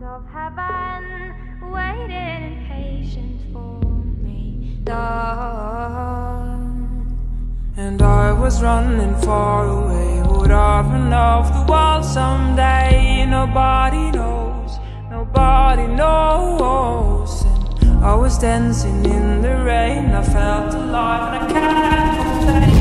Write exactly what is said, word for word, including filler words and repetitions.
of heaven waiting impatient for me, dawn. And I was running far away, would I run off the world someday? Nobody knows, nobody knows. And I was dancing in the rain, I felt alive and I can't complain.